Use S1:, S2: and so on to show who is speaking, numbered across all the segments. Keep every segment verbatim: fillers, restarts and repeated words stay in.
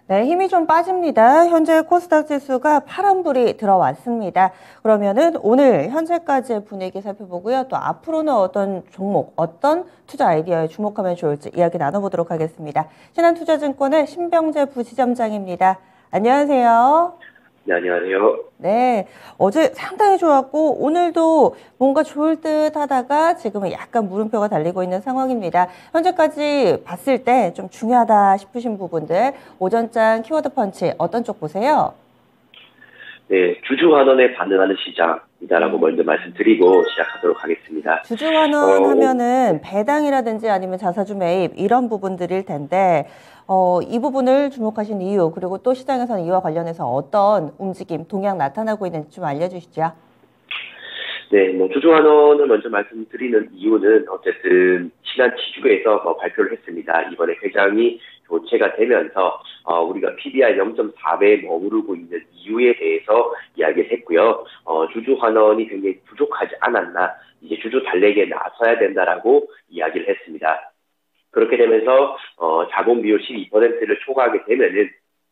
S1: 네, 힘이 좀 빠집니다. 현재 코스닥 지수가 파란불이 들어왔습니다. 그러면은 오늘 현재까지의 분위기 살펴보고요. 또 앞으로는 어떤 종목, 어떤 투자 아이디어에 주목하면 좋을지 이야기 나눠보도록 하겠습니다. 신한투자증권의 신병재 부지점장입니다. 안녕하세요.
S2: 네, 안녕하세요.
S1: 네, 어제 상당히 좋았고 오늘도 뭔가 좋을 듯 하다가 지금은 약간 물음표가 달리고 있는 상황입니다. 현재까지 봤을 때 좀 중요하다 싶으신 부분들, 오전장 키워드 펀치 어떤 쪽 보세요?
S2: 네, 주주환원에 반응하는 시장이다라고 먼저 말씀드리고 시작하도록 하겠습니다.
S1: 주주환원
S2: 어,
S1: 하면은 배당이라든지 아니면 자사주 매입 이런 부분들일 텐데 어, 이 부분을 주목하신 이유, 그리고 또 시장에서는 이와 관련해서 어떤 움직임, 동향 나타나고 있는지 좀 알려주시죠.
S2: 네, 뭐 주주환원을 먼저 말씀드리는 이유는 어쨌든 지난 지주에서 뭐 발표를 했습니다. 이번에 회장이 교체가 되면서 어, 우리가 피비알 영 점 사 배에 머무르고 있는 이유에 대해서 이야기를 했고요. 어, 주주환원이 굉장히 부족하지 않았나, 이제 주주 달래기에 나서야 된다라고 이야기를 했습니다. 그렇게 되면서 어, 자본 비율 십이 퍼센트를 초과하게 되면은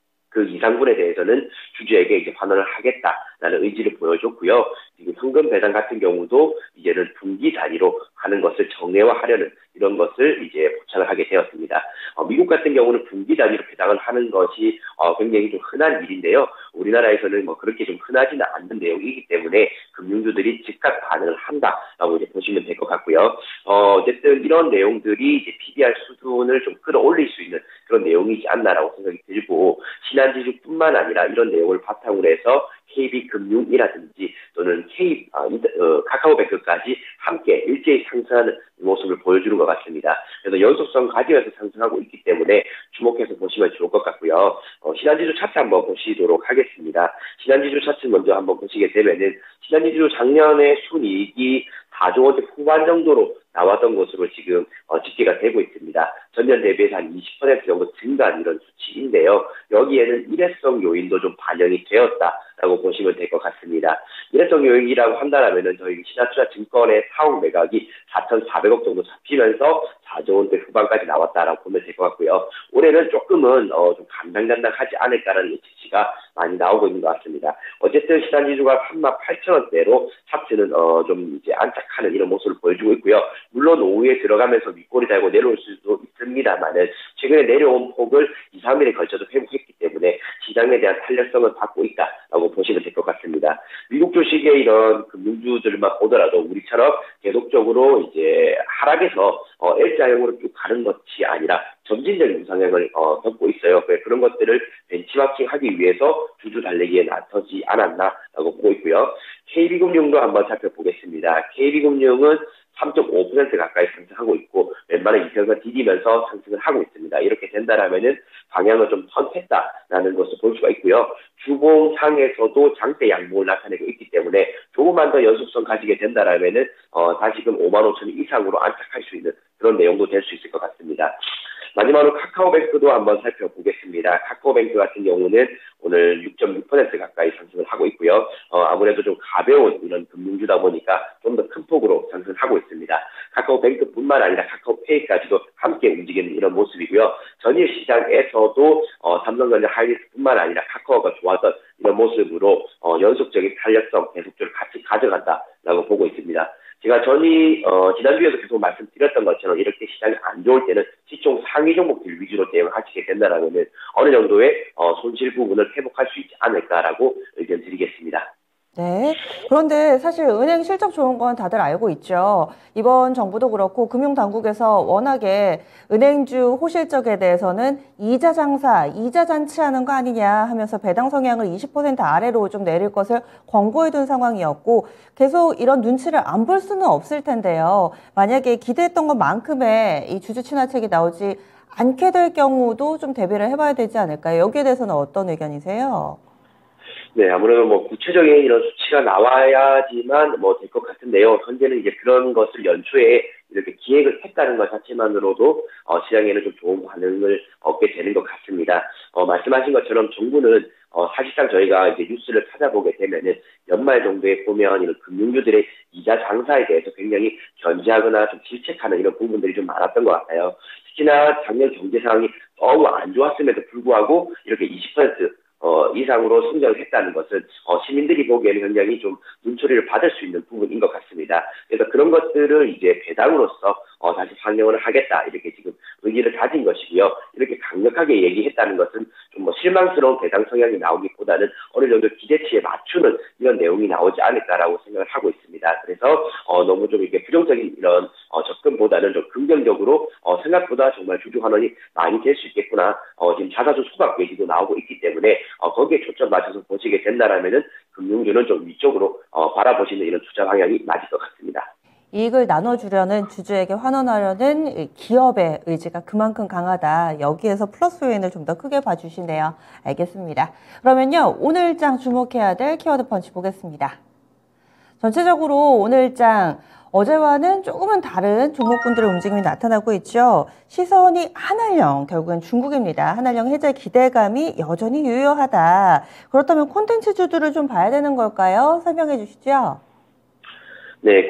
S2: 그 이상분에 대해서는 주주에게 이제 환원을 하겠다라는 의지를 보여줬고요. 지금 현금 배당 같은 경우도 이제는 분기 단위로 하는 것을 정례화하려는 이런 것을 이제 포착을 하게 되었습니다. 어, 미국 같은 경우는 분기 단위로 배당을 하는 것이 어, 굉장히 좀 흔한 일인데요. 우리나라에서는 뭐 그렇게 좀 흔하지는 않는 내용이기 때문에 금융주들이 즉각 반응을 한다라고 이제 보시면 될 것 같고요. 어, 어쨌든 이런 내용들이 이제 피비알 수준을 좀 끌어올릴 수 있는 그런 내용이지 않나라고 생각이 들고, 신한지주뿐만 아니라 이런 내용을 바탕으로 해서 케이비금융이라든지 또는 K, 아, 어, 카카오뱅크까지 함께 일제히 상승하는 모습을 보여주는 것 같습니다. 그래서 연속성 가지면서 상승하고 있기 때문에 주목해서 보시면 좋을 것 같고요. 어, 신한지주 차트 한번 보시도록 하겠습니다. 신한지주 차트 먼저 한번 보시게 되면은 신한지주 작년에 순이익이 사조 원대 후반 정도로 나왔던 것으로 지금 어, 집계가 되고 있습니다. 전년 대비해서 한 이십 퍼센트 정도 증가한 이런 수치인데요. 여기에는 일회성 요인도 좀 반영이 되었다라고 보시면 될 것 같습니다. 일회성 요인이라고 한다면은 저희 신한투자증권의 사억 매각이 사천사백억 정도 잡히면서 사조 원대 후반까지 나왔다라고 보면 될 것 같고요. 올해는 조금은 어, 좀 간당간당하지 않을까라는 예측치가 많이 나오고 있는 것 같습니다. 어쨌든 신한지주가 삼만 팔천 원대로 차트는 어, 좀 이제 안착하는 이런 모습을 보여주고 있고요. 물론 오후에 들어가면서 윗골이 달고 내려올 수도 있습니다만은 최근에 내려온 폭을 이, 삼 일에 걸쳐서 회복했기 때문에 시장에 대한 탄력성을 받고 있다라고 보시면 될 것 같습니다. 미국 주식의 이런 금융주들만 보더라도 우리처럼 계속적으로 이제 하락에서 어, L자형으로 쭉 가는 것이 아니라 점진적인 우상향을 어, 겪고 있어요. 그런 것들을 벤치마킹하기 위해서 주주 달래기에 나서지 않았나라고 보고 있고요. 케이비금융도 한번 살펴보겠습니다. 케이비금융은 삼 점 오 퍼센트 가까이 상승하고 있고 웬만한 이평을 디디면서 상승을 하고 있습니다. 이렇게 된다라면은 방향을 좀 선택했다라는 것을 볼 수가 있고요. 주봉상에서도 장대 양봉을 나타내고 있기 때문에 조금만 더 연속성 가지게 된다라면은 어, 다시금 오만 오천 원 이상으로 안착할 수 있는 그런 내용도 될 수 있을 것 같습니다. 마지막으로 카카오뱅크도 한번 살펴보겠습니다. 카카오뱅크 같은 경우는 오늘 육 점 육 퍼센트 가까이 상승을 하고 있고요. 어, 아무래도 좀 가벼운 이런 금융주다 보니까 좀 더 큰 폭으로 상승을 하고 있습니다. 카카오뱅크뿐만 아니라 카카오페이까지도 함께 움직이는 이런 모습이고요. 전일 시장에서도 어, 삼성전자 하이닉스뿐만 아니라 카카오가 좋았던 이런 모습으로 어, 연속적인 탄력성 계속적으로 같이 가져간다라고 보고 있습니다. 제가 전이 어, 지난주에도 계속 말씀드렸던 것처럼 이렇게 시장이 안 좋을 때는 시총 상위 종목들 위주로 대응을 하시게 된다라면 어느 정도의 어, 손실 부분을 회복할 수 있지 않을까라고 의견 드리겠습니다.
S1: 네. 그런데 사실 은행 실적 좋은 건 다들 알고 있죠. 이번 정부도 그렇고 금융당국에서 워낙에 은행주 호실적에 대해서는 이자 장사, 이자 잔치하는 거 아니냐 하면서 배당 성향을 이십 퍼센트 아래로 좀 내릴 것을 권고해둔 상황이었고 계속 이런 눈치를 안 볼 수는 없을 텐데요. 만약에 기대했던 것만큼의 이 주주 친화책이 나오지 않게 될 경우도 좀 대비를 해봐야 되지 않을까요? 여기에 대해서는 어떤 의견이세요?
S2: 네, 아무래도 뭐 구체적인 이런 수치가 나와야지만 뭐 될 것 같은데요. 현재는 이제 그런 것을 연초에 이렇게 기획을 했다는 것 자체만으로도 어, 시장에는 좀 좋은 반응을 얻게 되는 것 같습니다. 어, 말씀하신 것처럼 정부는 어, 사실상 저희가 이제 뉴스를 찾아보게 되면은 연말 정도에 보면 이런 금융주들의 이자 장사에 대해서 굉장히 견제하거나 좀 질책하는 이런 부분들이 좀 많았던 것 같아요. 특히나 작년 경제 상황이 너무 안 좋았음에도 불구하고 이렇게 이십 퍼센트 어, 이상으로 성장을 했다는 것은 어, 시민들이 보기에는 굉장히 좀 눈초리를 받을 수 있는 부분인 것 같습니다. 그래서 그런 것들을 이제 배당으로서 어, 다시 반영을 하겠다 이렇게 지금 의지를 가진 것이고요. 이렇게 강력하게 얘기했다는 것은 좀 뭐 실망스러운 배당 성향이 나오기보다는 어느 정도 기대치에 맞추는 이런 내용이 나오지 않을까라고 생각을 하고 있습니다. 그래서 어, 너무 좀 이렇게 부정적인 이런 어, 접근보다는 좀 긍정적으로 어, 생각보다 정말 주주 환원이 많이 될 수 있겠구나. 어, 지금 자사주 소각 얘기도 나오고 있기 때문에 어, 거기에 초점 맞춰서 보시게 된다라면은 금융주는 좀 위쪽으로 어, 바라보시는 이런 투자 방향이 맞을 것 같습니다.
S1: 이익을 나눠주려는 주주에게 환원하려는 기업의 의지가 그만큼 강하다. 여기에서 플러스 요인을 좀 더 크게 봐주시네요. 알겠습니다. 그러면요, 오늘장 주목해야 될 키워드 펀치 보겠습니다. 전체적으로 오늘장 어제와는 조금은 다른 종목군들의 움직임이 나타나고 있죠. 시선이 한알령, 결국엔 중국입니다. 한알령 해제 기대감이 여전히 유효하다. 그렇다면 콘텐츠주들을 좀 봐야 되는 걸까요? 설명해 주시죠.
S2: 네,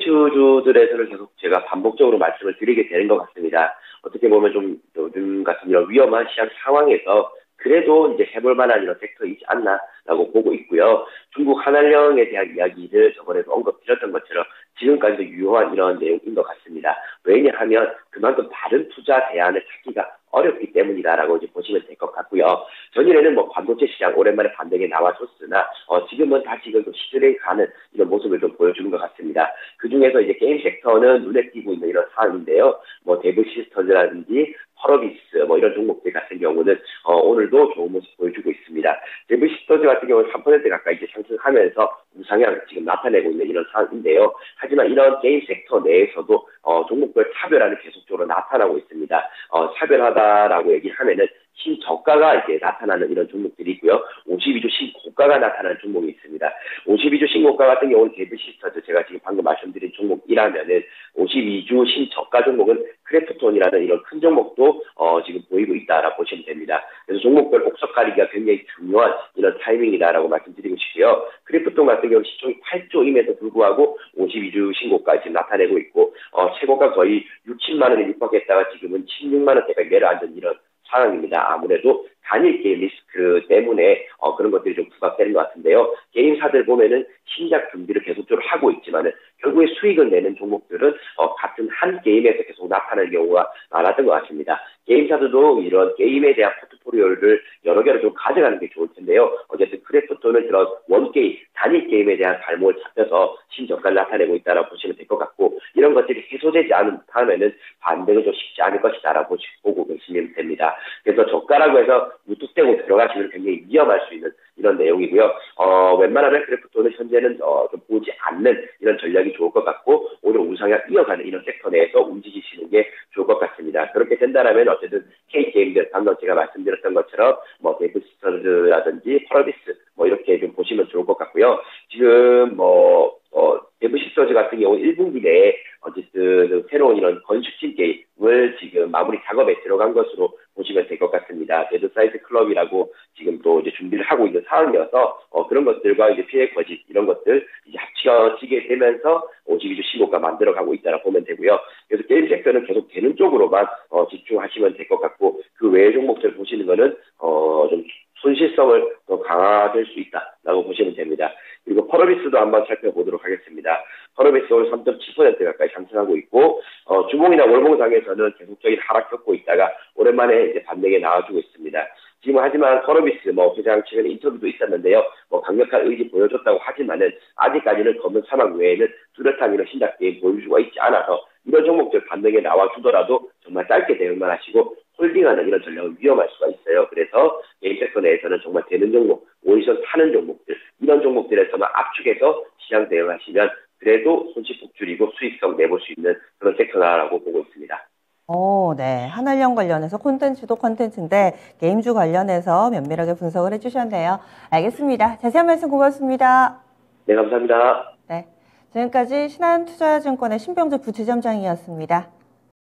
S2: 콘텐츠주들에서는 계속 제가 반복적으로 말씀을 드리게 되는 것 같습니다. 어떻게 보면 좀 요즘 같은 이런 위험한 시장 상황에서 그래도 이제 해볼 만한 이런 섹터이지 않나라고 보고 있고요. 중국 한알령에 대한 이야기를 저번에도 언급드렸던 것처럼 지금까지도 유효한 이런 내용인 것 같습니다. 왜냐하면 그만큼 다른 투자 대안을 찾기가 어렵기 때문이다라고 이제 보시면 될 것 같고요. 전일에는 뭐 반도체 시장 오랜만에 반등에 나와줬으나 어, 지금은 다시 그 시들에 가는 이런 모습을 좀 보여주는 것 같습니다. 그 중에서 이제 게임 섹터는 눈에 띄고 있는 이런 상황인데요. 뭐 데브 시스터즈라든지 펄어비스 뭐 이런 종목들 같은 경우는 어, 오늘도 좋은 모습 보여주고 있습니다. 데브 시스터즈 같은 경우는 삼 퍼센트 가까이 이제 상승하면서 우상향 지금 나타내고 있는 이런 상황인데요. 하지만 이런 게임 섹터 내에서도 어, 종목별 차별화는 계속적으로 나타나고 있습니다. 어, 차별하다라고 얘기하면은 신저가가 이제 나타나는 이런 종목들이 있고요. 오십이 주 신고가가 나타나는 종목이 있습니다. 오십이 주 신고가 같은 경우는 데브 시스터즈 제가 지금 방금 말씀드린 종목이라면은 오십이 주 신저가 종목은 크래프톤이라는 이런 큰 종목도 어, 지금 보이고 있다라고 보시면 됩니다. 그래서 종목별 옥석 가리기가 굉장히 중요한 이런 타이밍이다라고 말씀드리고 싶고요. 크래프톤 같은 경우 시총이 팔 조임에도 불구하고 오십이 주 신고가 지금 나타내고 있고 어, 최고가 거의 육십만 원에 육박했다가 지금은 십육만 원대까지 내려앉은 이런 상황입니다. 아무래도 단일 게임 리스크 때문에 어, 그런 것들이 좀 부각되는 것 같은데요. 게임사들 보면은 신작 준비를 계속적으로 하고 있지만은 결국에 수익을 내는 종목들은 어, 같은 한 게임에서 계속 나타나는 경우가 많았던 것 같습니다. 게임사들도 이런 게임에 대한 포트폴리오를 여러 개를 좀 가져가는 게 좋을 텐데요. 어쨌든 크래프톤은 그런 원게임, 단일 게임에 대한 발목을 잡혀서 신저가를 나타내고 있다고 보시면 될 것 같고 이런 것들이 해소되지 않은 다음에는 반등은 좀 쉽지 않을 것이다라고 보고 계시면 됩니다. 그래서 저가라고 해서 무뚝대고 들어가시면 굉장히 위험할 수 있는 이런 내용이고요. 어, 웬만하면 크래프톤은 현재는 어, 좀 보지 않는 이런 전략이 좋을 것 같고 오히려 우상향 이어가는 이런 섹터 내에서 움직이시는 게 좋을 것 같습니다. 그렇게 된다면 어쨌든 K게임들 방금 제가 말씀드렸던 것처럼 뭐 데브시스터즈라든지 펄어비스 뭐 이렇게 좀 보시면 좋을 것 같고요. 지금 뭐 어, 데브시스터즈 같은 경우 일 분기 내에 어쨌든 새로운 이런 건축팀 게임을 지금 마무리 작업에 들어간 것으로 보시면 될 것 같습니다. 데드 사이트 클럽이라고 지금 또 이제 준비를 하고 있는 상황이어서 어, 그런 것들과 이제 피해 거짓 이런 것들 이제 합쳐지게 되면서 오십이 주 신고가 만들어가고 있다고 보면 되고요. 그래서 게임 섹터는 계속 되는 쪽으로만 어, 집중하시면 될 것 같고 그 외의 종목들 보시는 거는 어, 좀 손실성을 더 강화될 수 있다라고 보시면 됩니다. 그리고 펄어비스도 한번 살펴보도록 하겠습니다. 펄어비스 오늘 삼 점 칠 퍼센트 가까이 상승하고 있고 어, 주봉이나 월봉상에서는 계속적인 하락 겪고 있다가 오랜만에 이제 반등에 나와주고 있습니다. 지금 하지만 펄어비스 뭐 회장 최근에 인터뷰도 있었는데요. 뭐 강력한 의지 보여줬다고 하지만은 아직까지는 검은 사막 외에는 뚜렷한 이런 신작 게임 보여줄 수가 있지 않아서 이런 종목들 반등에 나와주더라도 정말 짧게 대응만 하시고 홀딩하는 이런 전략은 위험할 수가 있어요. 그래서 게임 섹터 내에서는 정말 되는 종목, 오디션 타는 종목들, 이런 종목들에서만 압축해서 시장 대응하시면 그래도 손실폭 줄이고 수익성 내볼 수 있는 그런 섹터다라고 보고 있습니다.
S1: 오, 네. 한알령 관련해서 콘텐츠도 콘텐츠인데 게임주 관련해서 면밀하게 분석을 해주셨네요. 알겠습니다. 자세한 말씀 고맙습니다.
S2: 네, 감사합니다.
S1: 네. 지금까지 신한투자증권의 신병재 부지점장이었습니다.